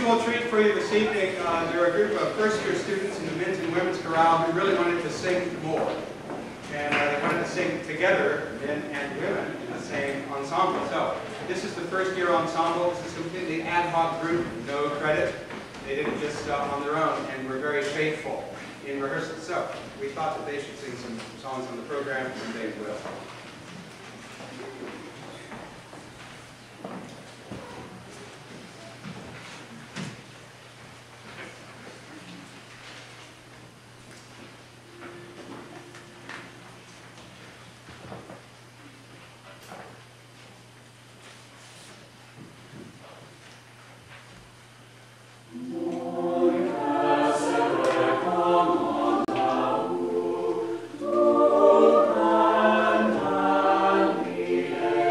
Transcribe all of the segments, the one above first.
unusual treat for you this evening. There are a group of first-year students in the men's and women's chorale who really wanted to sing more. And they wanted to sing together, men and women, in the same ensemble. So this is the first-year ensemble. This is a completely ad hoc group, no credit. They did it just on their own, and were very faithful in rehearsal. So we thought that they should sing some songs on the program, and they will. Yeah.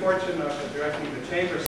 fortune of directing the chamber